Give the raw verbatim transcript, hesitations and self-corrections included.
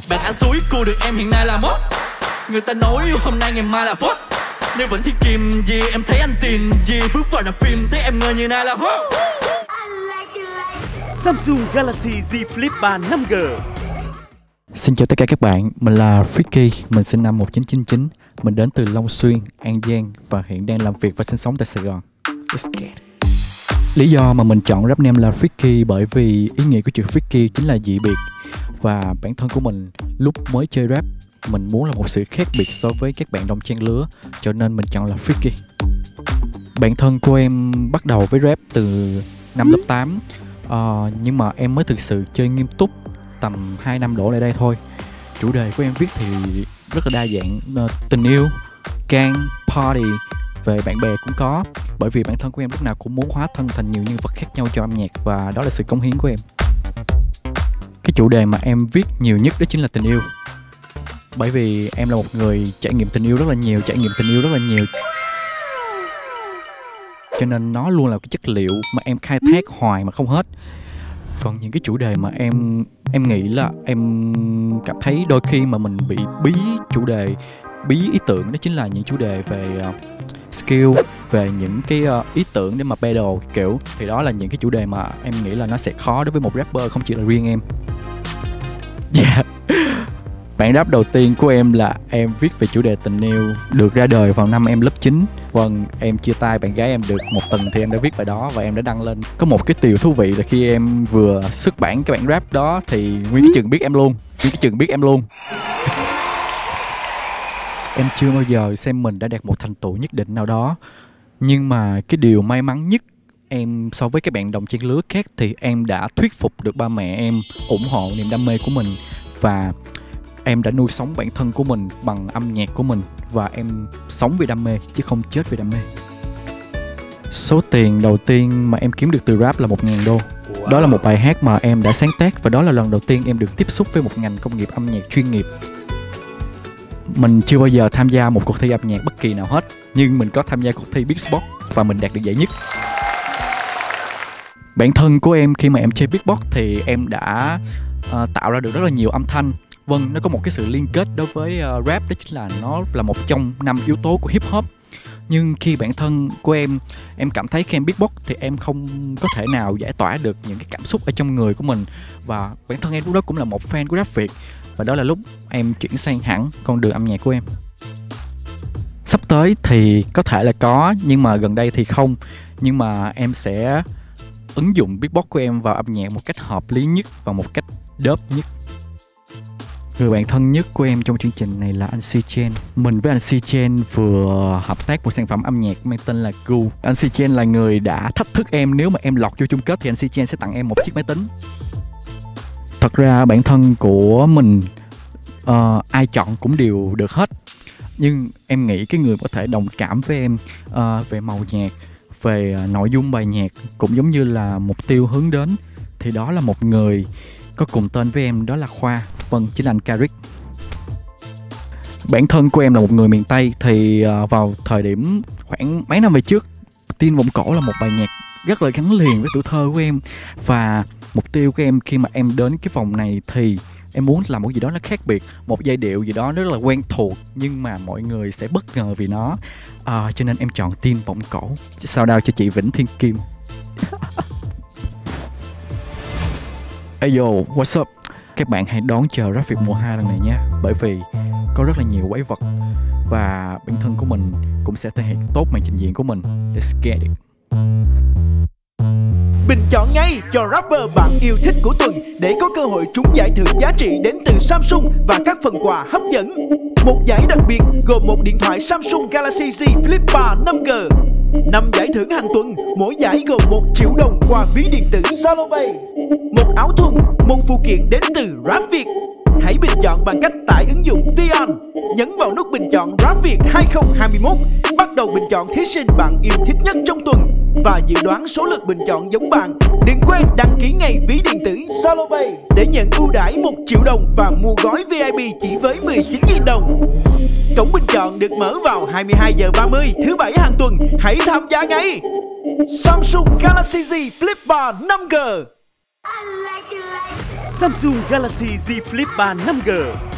Bạn ăn suối cua được em hiện nay là mốt. Người ta nói yêu hôm nay ngày mai là phốt. Nếu vẫn thi kìm gì em thấy anh tiền gì. Bước vào làm phim thấy em ngờ như này là hốt. Samsung Galaxy Z Flip ba năm G. Xin chào tất cả các bạn, mình là Freaky, mình sinh năm một chín chín chín, mình đến từ Long Xuyên, An Giang và hiện đang làm việc và sinh sống tại Sài Gòn. Let's get it. Lý do mà mình chọn rap name là Freaky bởi vì ý nghĩa của chữ Freaky chính là dị biệt. Và bản thân của mình lúc mới chơi rap, mình muốn là một sự khác biệt so với các bạn đồng trang lứa, cho nên mình chọn là Freaky. Bản thân của em bắt đầu với rap từ năm lớp tám, uh, nhưng mà em mới thực sự chơi nghiêm túc tầm hai năm đổ lại đây thôi. Chủ đề của em viết thì rất là đa dạng, uh, tình yêu, gang, party, về bạn bè cũng có. Bởi vì bản thân của em lúc nào cũng muốn hóa thân thành nhiều nhân vật khác nhau cho âm nhạc, và đó là sự cống hiến của em. Cái chủ đề mà em viết nhiều nhất đó chính là tình yêu. Bởi vì em là một người trải nghiệm tình yêu rất là nhiều, trải nghiệm tình yêu rất là nhiều, cho nên nó luôn là cái chất liệu mà em khai thác hoài mà không hết. Còn những cái chủ đề mà em em nghĩ là em cảm thấy đôi khi mà mình bị bí chủ đề, bí ý tưởng, đó chính là những chủ đề về uh, skill, về những cái uh, ý tưởng để mà battle kiểu. Thì đó là những cái chủ đề mà em nghĩ là nó sẽ khó đối với một rapper, không chỉ là riêng em. Yeah. Bản rap đầu tiên của em là em viết về chủ đề tình yêu, được ra đời vào năm em lớp chín. Vâng, em chia tay bạn gái em được một tuần thì em đã viết bài đó và em đã đăng lên. Có một cái điều thú vị là khi em vừa xuất bản cái bản rap đó thì nguyên cái trường biết em luôn, nguyên cái trường biết em luôn. Em chưa bao giờ xem mình đã đạt một thành tựu nhất định nào đó, nhưng mà cái điều may mắn nhất em so với các bạn đồng trang lứa khác thì em đã thuyết phục được ba mẹ em ủng hộ niềm đam mê của mình, và em đã nuôi sống bản thân của mình bằng âm nhạc của mình, và em sống vì đam mê chứ không chết vì đam mê. Số tiền đầu tiên mà em kiếm được từ rap là một nghìn đô. Wow. Đó là một bài hát mà em đã sáng tác, và đó là lần đầu tiên em được tiếp xúc với một ngành công nghiệp âm nhạc chuyên nghiệp. Mình chưa bao giờ tham gia một cuộc thi âm nhạc bất kỳ nào hết, nhưng mình có tham gia cuộc thi Beatbox và mình đạt được giải nhất. Bản thân của em khi mà em chơi Beatbox thì em đã uh, tạo ra được rất là nhiều âm thanh. Vâng, nó có một cái sự liên kết đối với uh, rap, đó chính là nó là một trong năm yếu tố của hip hop. Nhưng khi bản thân của em, em cảm thấy khi em beatbox thì em không có thể nào giải tỏa được những cái cảm xúc ở trong người của mình. Và bản thân em lúc đó cũng là một fan của rap Việt, và đó là lúc em chuyển sang hẳn con đường âm nhạc của em. Sắp tới thì có thể là có, nhưng mà gần đây thì không. Nhưng mà em sẽ ứng dụng beatbox của em vào âm nhạc một cách hợp lý nhất và một cách dope nhất. Người bạn thân nhất của em trong chương trình này là anh Si Chen. Mình với anh Si Chen vừa hợp tác một sản phẩm âm nhạc mang tên là Gu. Anh Si Chen là người đã thách thức em, nếu mà em lọt vô chung kết thì anh Si Chen sẽ tặng em một chiếc máy tính. Thật ra bản thân của mình uh, ai chọn cũng đều được hết, nhưng em nghĩ cái người có thể đồng cảm với em uh, về màu nhạc, về nội dung bài nhạc, cũng giống như là mục tiêu hướng đến, thì đó là một người có cùng tên với em, đó là Khoa. Vâng, chính là anh Karik. Bản thân của em là một người miền Tây, thì uh, vào thời điểm khoảng mấy năm về trước, Tin Vọng Cổ là một bài nhạc rất là gắn liền với tuổi thơ của em. Và mục tiêu của em khi mà em đến cái vòng này thì em muốn làm một gì đó nó khác biệt, một giai điệu gì đó rất là quen thuộc nhưng mà mọi người sẽ bất ngờ vì nó. uh, Cho nên em chọn Tin Vọng Cổ. Shout out cho chị Vĩnh Thiên Kim. Hey yo, what's up? Các bạn hãy đón chờ Rap Việt mùa hai lần này nhé, bởi vì có rất là nhiều quái vật và bản thân của mình cũng sẽ thể hiện tốt màn trình diễn của mình. Let's get it. Bình chọn ngay cho rapper bạn yêu thích của tuần để có cơ hội trúng giải thưởng giá trị đến từ Samsung và các phần quà hấp dẫn. Một giải đặc biệt gồm một điện thoại Samsung Galaxy Z Flip ba năm G, năm giải thưởng hàng tuần, mỗi giải gồm một triệu đồng quà ví điện tử Salopay, một áo thun, một phụ kiện đến từ Rap Việt. Hãy bình chọn bằng cách tải ứng dụng Vion, nhấn vào nút bình chọn Rap Việt hai không hai mốt, bắt đầu bình chọn thí sinh bạn yêu thích nhất trong tuần và dự đoán số lượt bình chọn giống bạn. Đừng quên đăng ký ngay ví điện tử Salopay để nhận ưu đãi một triệu đồng và mua gói vi ai pi chỉ với mười chín nghìn đồng. Cổng bình chọn được mở vào hai mươi hai giờ ba mươi thứ bảy hàng tuần. Hãy tham gia ngay. Samsung Galaxy Z Flip ba năm G. Samsung Galaxy Z Flip ba năm G.